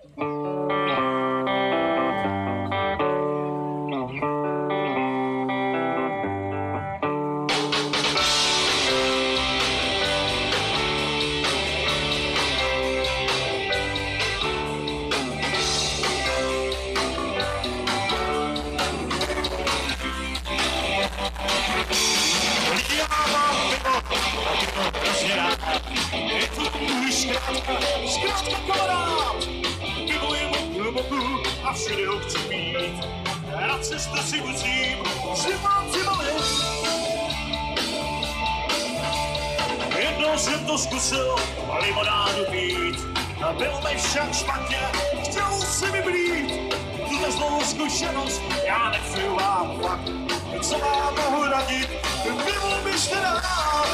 Zkrátka kamarád, pivo je mu hluboku a všude ho chci pít. Na cestu si musím zimám přibalit. Jednou jsem to zkusil limonádu pít. Bylo mi však špatně, chtěl si mi blít. Tuto zlou zkušenost já nepřeju vám fakt. Co vám mohu radit, pivo běžte rád.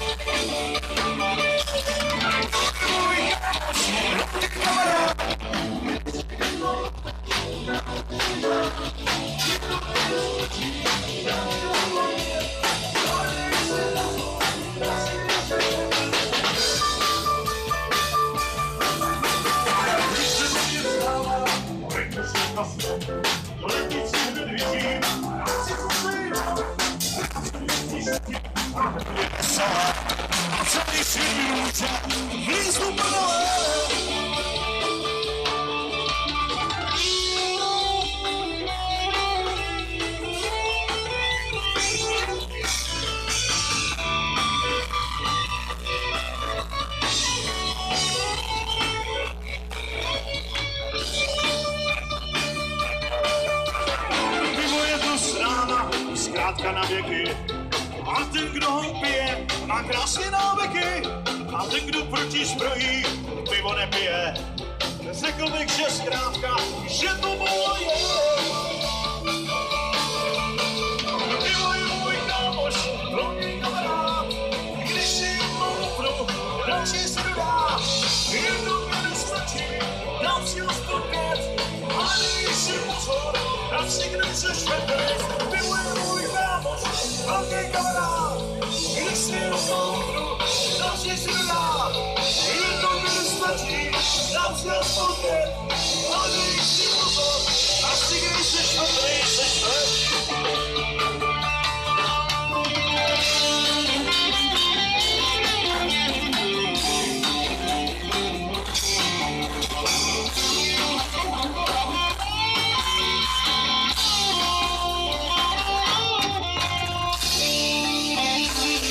A celý svět minutě blíznu prdele. Pivo je to srána, zkrátka na věky. A ten, kdo ho pije, má krásně návyky. A ten, kdo proti zbrojí, pivo nepije. Řekl bych, že zkrátka, že to moje je. Pivo je můj kámoš, velký kamarád. Když si moupnu, další se dodá. Jednou mě nestačí, dám si ho 105. A když si pozor, dám si kde se švepet. Pivo je můj kámoš, velký kamarád. Když si ho moupnu, další se dodá. Jednou mě nestačí, dám si ho 105.